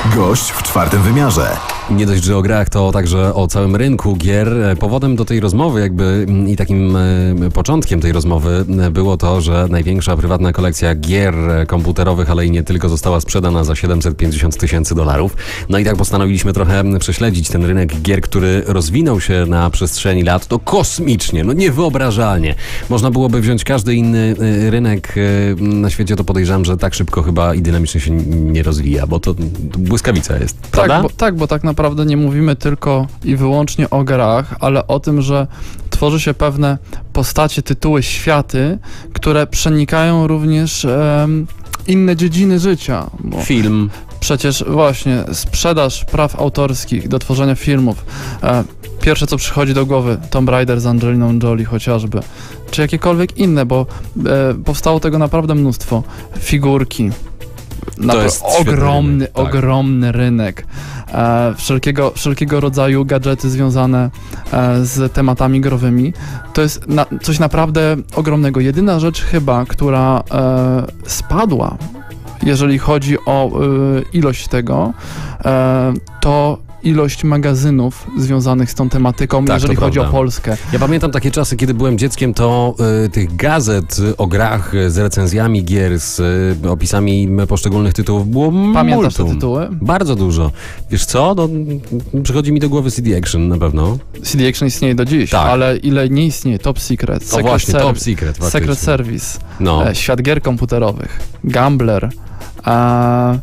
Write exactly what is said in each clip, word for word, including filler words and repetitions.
Gość w czwartym wymiarze. Nie dość, że o grach, to także o całym rynku gier. Powodem do tej rozmowy jakby i takim początkiem tej rozmowy było to, że największa prywatna kolekcja gier komputerowych, ale i nie tylko, została sprzedana za siedemset pięćdziesiąt tysięcy dolarów. No i tak postanowiliśmy trochę prześledzić ten rynek gier, który rozwinął się na przestrzeni lat to kosmicznie, no niewyobrażalnie. Można byłoby wziąć każdy inny rynek na świecie, to podejrzewam, że tak szybko chyba i dynamicznie się nie rozwija, bo to, to błyskawica jest, prawda? Tak, bo, tak, bo tak naprawdę nie mówimy tylko i wyłącznie o grach, ale o tym, że tworzy się pewne postacie, tytuły, światy, które przenikają również um, inne dziedziny życia. Bo Film. Przecież właśnie sprzedaż praw autorskich do tworzenia filmów. E, pierwsze, co przychodzi do głowy, Tomb Raider z Angeliną Jolie chociażby, czy jakiekolwiek inne, bo e, powstało tego naprawdę mnóstwo. Figurki. To jest ogromny, rynek, tak. ogromny rynek. E, wszelkiego, wszelkiego rodzaju gadżety związane e, z tematami growymi. To jest na, coś naprawdę ogromnego. Jedyna rzecz chyba, która e, spadła, jeżeli chodzi o e, ilość tego, e, to ilość magazynów związanych z tą tematyką, tak, jeżeli chodzi prawda. o Polskę. Ja pamiętam takie czasy, kiedy byłem dzieckiem, to y, tych gazet o grach z recenzjami gier, z y, opisami poszczególnych tytułów było Pamiętasz multum. te tytuły? Bardzo dużo. Wiesz co? No, przychodzi mi do głowy C D Action na pewno. C D Action istnieje do dziś, Tak. ale ile nie istnieje? Top Secret, To Secret, właśnie, Serv- Top Secret. Secret faktycznie. Service, No. e, Świat gier komputerowych, Gambler, e,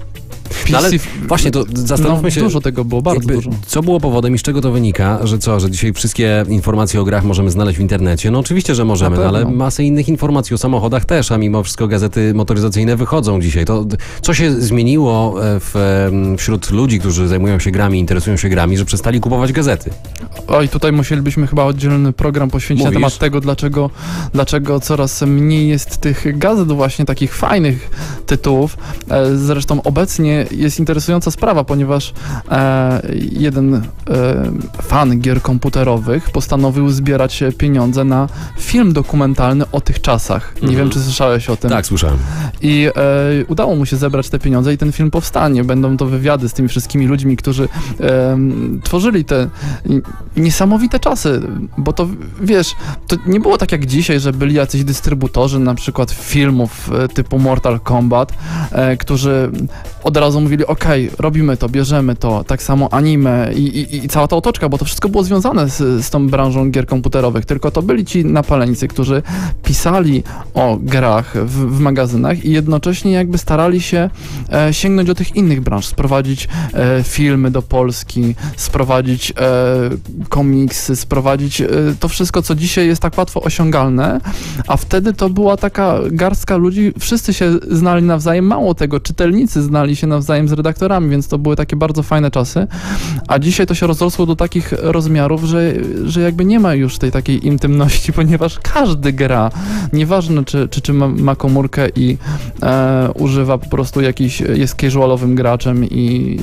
No ale P C, właśnie, to zastanówmy no, się, dużo tego było, bardzo jakby, dużo. co było powodem i z czego to wynika, że co, że dzisiaj wszystkie informacje o grach możemy znaleźć w internecie? No oczywiście, że możemy, Na no, ale pewno. masę innych informacji o samochodach też, a mimo wszystko gazety motoryzacyjne wychodzą dzisiaj. To co się zmieniło w, wśród ludzi, którzy zajmują się grami, interesują się grami, że przestali kupować gazety? Oj, tutaj musielibyśmy chyba oddzielny program poświęcić Mówisz? na temat tego, dlaczego, dlaczego coraz mniej jest tych gazet, właśnie takich fajnych tytułów. E, Zresztą obecnie jest interesująca sprawa, ponieważ e, jeden e, fan gier komputerowych postanowił zbierać pieniądze na film dokumentalny o tych czasach. Nie Mhm. wiem, czy słyszałeś o tym. Tak, słyszałem. I e, udało mu się zebrać te pieniądze i ten film powstanie. Będą to wywiady z tymi wszystkimi ludźmi, którzy e, tworzyli te niesamowite czasy, bo to wiesz, to nie było tak jak dzisiaj, że byli jacyś dystrybutorzy na przykład filmów e, typu Mortal Kombat, e, którzy od razu mówili, okej, robimy to, bierzemy to, tak samo anime i, i, i cała ta otoczka, bo to wszystko było związane z, z tą branżą gier komputerowych, tylko to byli ci napaleńcy, którzy pisali o grach w, w magazynach i jednocześnie jakby starali się e, sięgnąć do tych innych branż, sprowadzić e, filmy do Polski, sprowadzić e, komiksy, sprowadzić e, to wszystko, co dzisiaj jest tak łatwo osiągalne, a wtedy to była taka garstka ludzi, wszyscy się znali nawzajem, mało tego, czytelnicy znali się nawzajem z redaktorami, więc to były takie bardzo fajne czasy, a dzisiaj to się rozrosło do takich rozmiarów, że, że jakby nie ma już tej takiej intymności, ponieważ każdy gra, nieważne czy, czy, czy ma, ma komórkę i e, używa po prostu jakiś, jest casualowym graczem i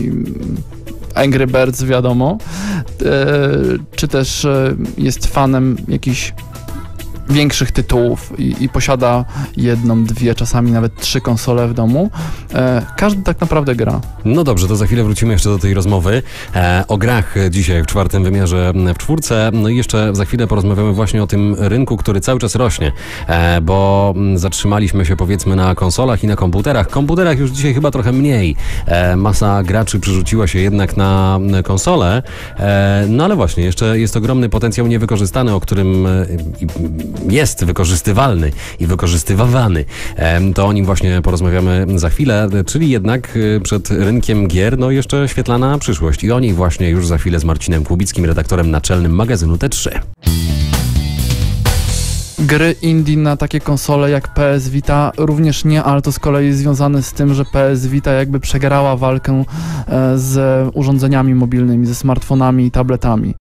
Angry Birds wiadomo, e, czy też e, jest fanem jakichś większych tytułów i, i posiada jedną, dwie, czasami nawet trzy konsole w domu. E, każdy tak naprawdę gra. No dobrze, to za chwilę wrócimy jeszcze do tej rozmowy e, o grach dzisiaj w czwartym wymiarze w czwórce. No i jeszcze za chwilę porozmawiamy właśnie o tym rynku, który cały czas rośnie, e, bo zatrzymaliśmy się powiedzmy na konsolach i na komputerach. Komputerach już dzisiaj chyba trochę mniej. E, masa graczy przerzuciła się jednak na konsole, e, no ale właśnie, jeszcze jest ogromny potencjał niewykorzystany, o którym e, jest wykorzystywalny i wykorzystywany. To o nim właśnie porozmawiamy za chwilę, czyli jednak przed rynkiem gier no jeszcze świetlana przyszłość i o niej właśnie już za chwilę z Marcinem Kubickim, redaktorem naczelnym magazynu T trzy. Gry indie na takie konsole jak P S Vita również nie, ale to z kolei związane z tym, że P S Vita jakby przegrała walkę z urządzeniami mobilnymi, ze smartfonami i tabletami.